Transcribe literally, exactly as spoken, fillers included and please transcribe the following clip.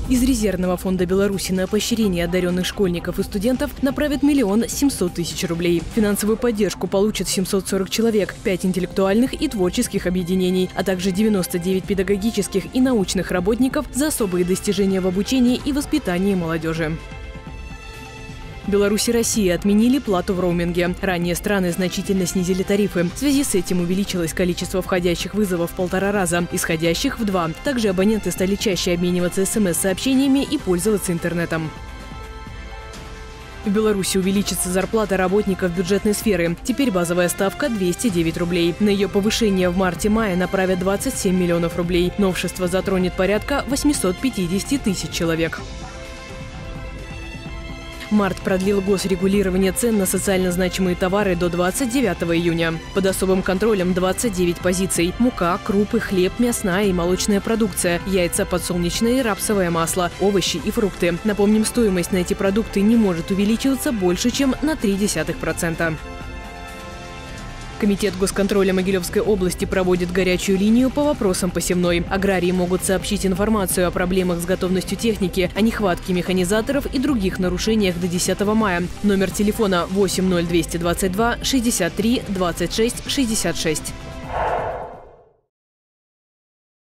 Из резервного фонда Беларуси на поощрение одаренных школьников и студентов направят миллион семьсот тысяч рублей. Финансовую поддержку получат семьсот сорок человек, пять интеллектуальных и творческих объединений, а также девяносто девять педагогических и научных работников за особые достижения в обучении и воспитании молодежи. Беларусь и Россия отменили плату в роуминге. Ранее страны значительно снизили тарифы. В связи с этим увеличилось количество входящих вызовов в полтора раза, исходящих в два. Также абоненты стали чаще обмениваться смс-сообщениями и пользоваться интернетом. В Беларуси увеличится зарплата работников бюджетной сферы. Теперь базовая ставка – двести девять рублей. На ее повышение в марте-мае направят двадцать семь миллионов рублей. Новшество затронет порядка восьмисот пятидесяти тысяч человек. Март продлил госрегулирование цен на социально значимые товары до двадцать девятого июня. Под особым контролем двадцать девять позиций – мука, крупы, хлеб, мясная и молочная продукция, яйца, подсолнечное и рапсовое масло, овощи и фрукты. Напомним, стоимость на эти продукты не может увеличиваться больше, чем на ноль целых три десятых процента. Комитет госконтроля Могилевской области проводит горячую линию по вопросам посевной. Аграрии могут сообщить информацию о проблемах с готовностью техники, о нехватке механизаторов и других нарушениях до десятого мая. Номер телефона восемь ноль двести двадцать два шестьдесят три двадцать шесть шестьдесят шесть.